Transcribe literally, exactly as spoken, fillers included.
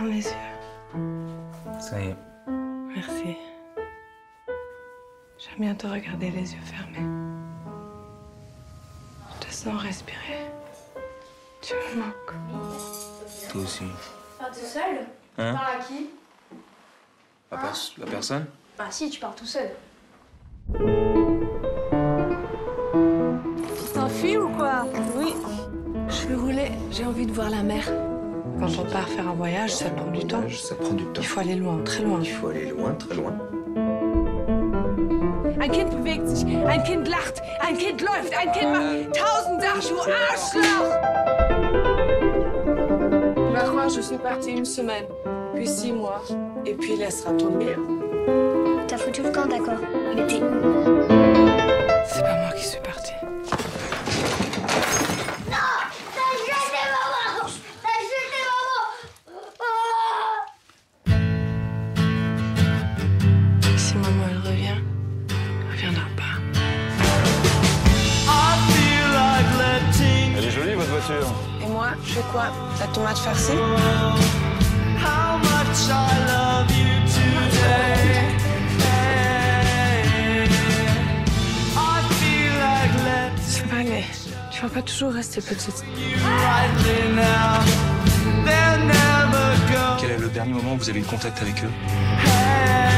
Ferme les yeux. Ça y est. Merci. J'aime bien te regarder les yeux fermés. Je te sens respirer. Tu me manques. Toi aussi. Tu pars tout seul? Hein? Tu parles à qui? La, pers la personne? Bah si, tu pars tout seul. Tu t'enfuis ou quoi? Oui. Je suis roulée. J'ai envie de voir la mer. Quand on part faire un voyage, ça prend du temps. Ça prend du temps. Il faut aller loin, très loin. Il faut aller loin, très loin. Ein Kind bewegt sich, ein Kind lacht, ein Kind läuft, ein Kind macht tausend Sachen, du Arschloch! Tu vas croire, je suis partie une semaine, puis six mois, et puis laissera tomber. T'as foutu le camp, d'accord. Mais t'es... C'est pas moi qui suis partie. Si maman elle revient, elle reviendra pas. Elle est jolie, votre voiture. Et moi, je fais quoi? La tomate farcie? C'est vrai, mais tu vas pas toujours rester petite. Quel est le dernier moment où vous avez eu contact avec eux?